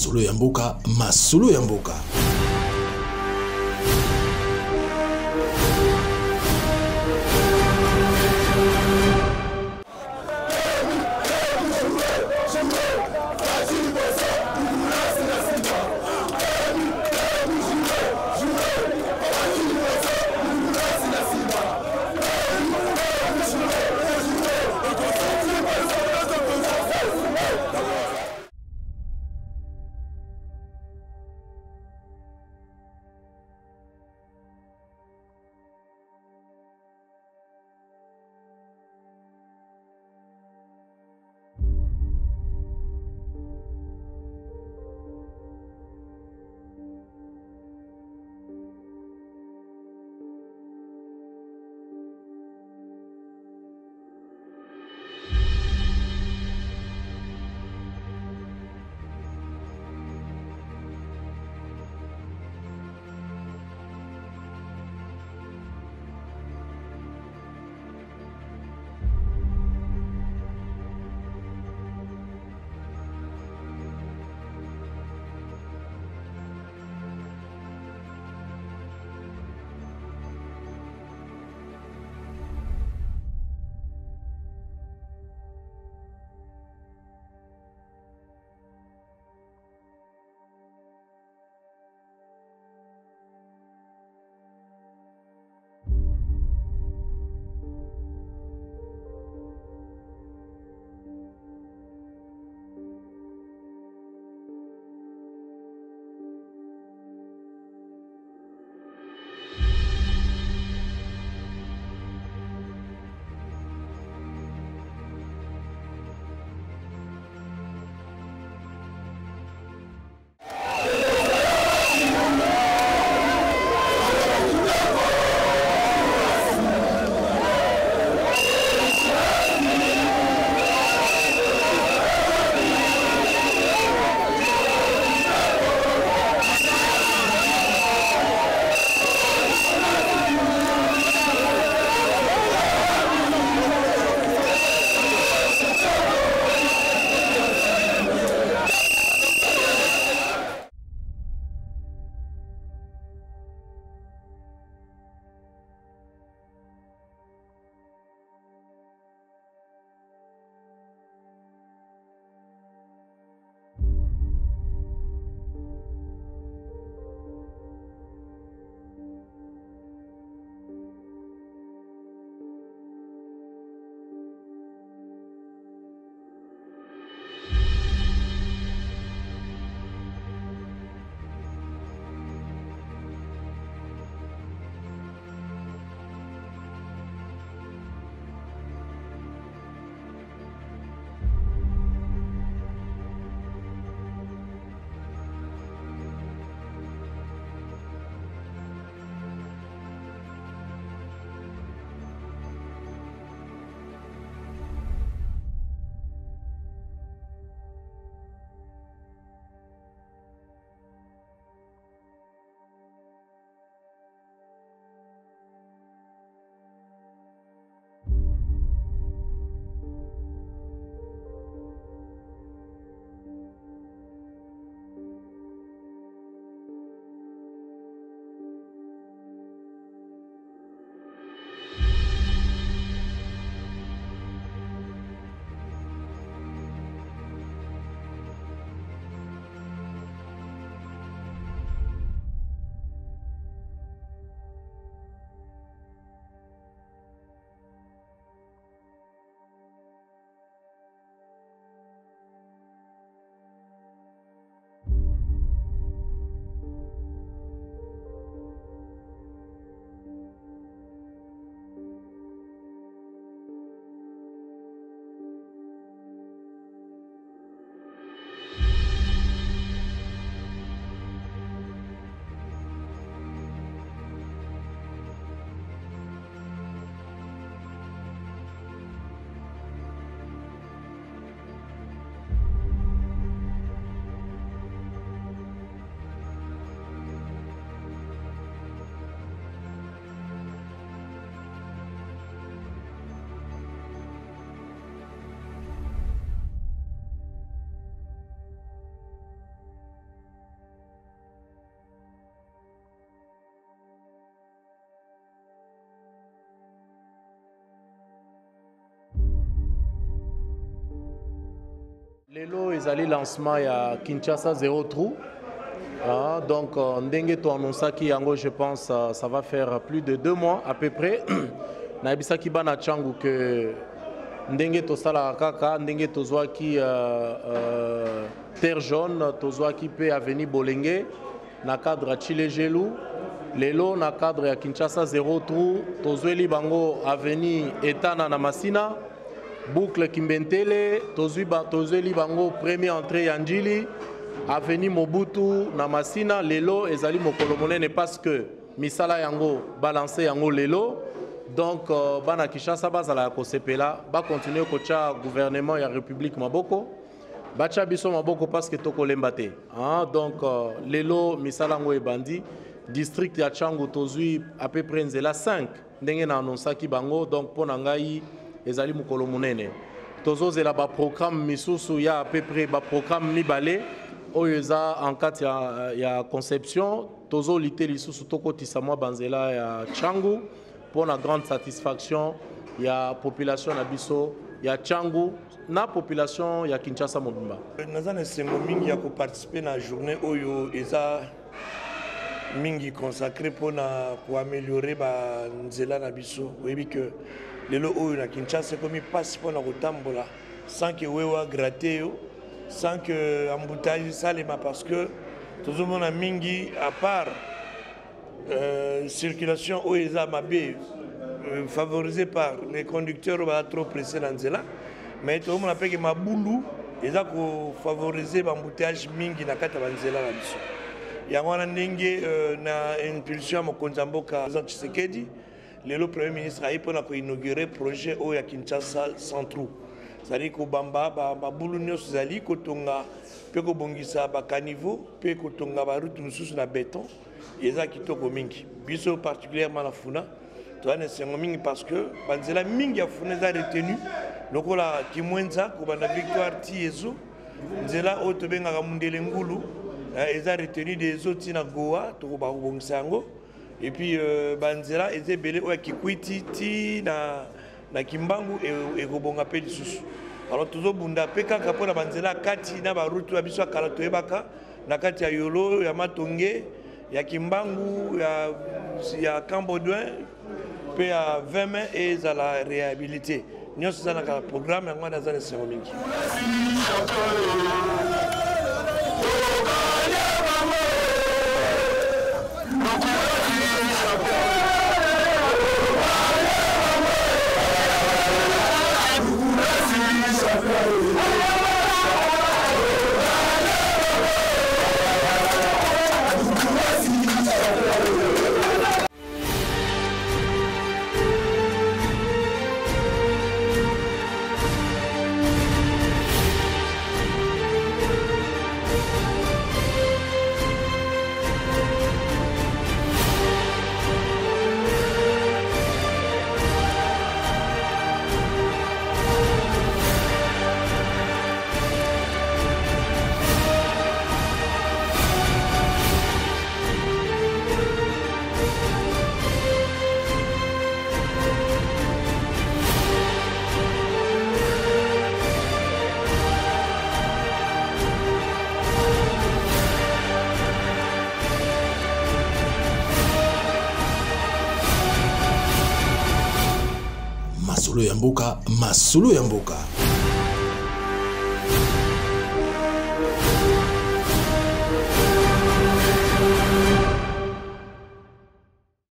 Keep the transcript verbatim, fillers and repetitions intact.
masolo ya mboka, masolo ya mboka. Lelo ezali lancement ya Kinshasa zéro trou. Ah, donc ndenge to annonçaki yango, je pense ça va faire plus de deux mois à peu près. Na bisaki bana changu que ndenge to sala kaka ndenge to zwaki euh, terre jaune to zwaki pe avenue Bolenge na cadre Chile Gelou. Lelo na cadre ya Kinshasa zéro trou to zweli bango avenue Etana na Masina. Boucle Kimbentele, Tozeli Bango, première entrée Yandjili, Avenue Mobutu, Namasina, Lelo, Ezali Mokolomonene parce que Misala Yango, balancé Yango Lelo. Donc, euh, Bana Kishasa Bazala Kosepela, va continuer au gouvernement et la République Maboko. Bacha Biso Maboko parce que Toko Lembate. Hein? Donc, euh, Lelo, Misala Yango et Bandi, district ya Changu Tozui, à peu près Nzela cinq. Ndenge na annonsaki Bango, donc pour Nangai. Ezali mukolo munene tozo zela ba programme misusu ya à peu près ba programme mibale oyeza en cas ya, ya conception tozo lité lisusu toko tisamwa banzela ya Changu pour la grande satisfaction ya population na biso ya Changu na population ya Kinshasa mobimba. Nazana sengo mingi ya ko participer na journée oyo eza mingi consacré pour na ko améliorer ba nzela na biso oyebi que lelo oyo na Kinshasa comme passe pour na kotambola sans que wewa gratter sans que embouteillage salema parce que tout le monde a mingi à part euh, circulation oyo eza mabe euh, favorisé par les conducteurs va trop pressé dans nzela mais tout le monde a peke mabulu eza ko favoriser embouteillage mingi na kata ba nzela na biso yango wana ndenge euh, na impulsion mokonzi mboka Jean Tshisekedi. Le Premier ministre a inauguré le projet au Kinshasa sans trou. C'est-à-dire que Bamba, Baboulou Nyosuzali, Kotonga, Peko Bongisa, Bakanivo, Peko Tonga, Baroute Nusus na béton, et ça qui toko mingi. Biso particulièrement la Funa, tu vois, c'est un mingi parce que Banzela mingi a Funa a retenu, le Kola Kimwenza, Kobana Victoire Tiezo, Nzela Otobenga Mundele Ngulu, ils ont retenu des autres na Goa, Tokoba Bongsango. Et puis euh, Banzela était belé ouais qui kuiti ti na na Kimbangu et et Gobonga pe lisusu. Alors toujours bunda peka kapona Banzela kati na barutu ya biso kala toyebaka na kati ya Yolo ya Matonge ya Kimbangu ya ya Cambodouin pe ya vingt mai et za la réhabilité. Nyonso za na programme ngwa na za na sengo mingi. Masolo ya mboka, masolo ya mboka.